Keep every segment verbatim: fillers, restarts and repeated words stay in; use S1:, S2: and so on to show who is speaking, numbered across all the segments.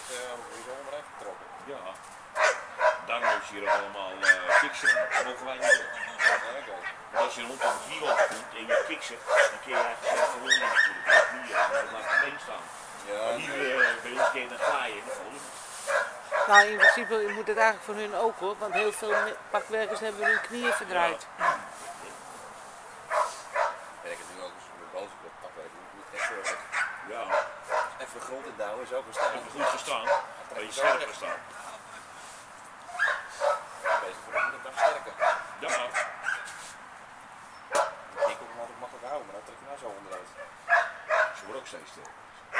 S1: echt uh, onderuit getrokken.
S2: Ja. Daarom is hier ook allemaal uh, kiksen. Dat mogen wij niet doen.
S1: Ja, okay.
S2: Want als je rond een kilo komt en je kiksen, dan kun je eigenlijk zelf verloren natuurlijk. Je knieën, dan laat je been staan. Ja, maar hier uh, ben je een dan ga je en dan val je.
S3: Nou, in principe moet het eigenlijk voor hun ook hoor, want heel veel pakwerkers hebben hun knieën verdraaid.
S1: Ja. Ja, ik heb nu ook eens een boos op pakwerk. Je moet echt zorgen.
S2: Ja.
S1: Even de grond in douwen, zo verstaan.
S2: Even goed verstaan, dat je scherp verstaan.
S1: Bezig voor de dag sterker.
S2: Ja.
S1: Ik kon hem altijd makkelijk houden, maar dan trek je nou zo onderuit.
S2: Ze worden ook steeds sterker.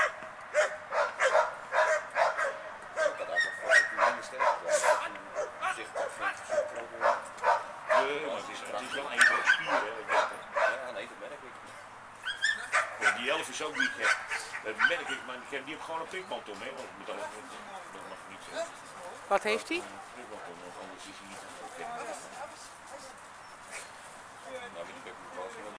S1: Ik had eigenlijk vast dat hij minder sterk was. Dat je zich toch vindt zo groot wordt.
S2: Nee, maar het is, het is wel een van de spieren.
S1: Ja, nee, dat merk ik.
S2: Ja, die elf is ook niet gek. Dat merk ik, maar die heb gewoon een prikband om, hè? Want ik moet alles dat mag niet zeggen.
S3: Wat heeft hij?
S2: Prikband om, want anders is hij niet.
S1: Nou, weet ik ook niet.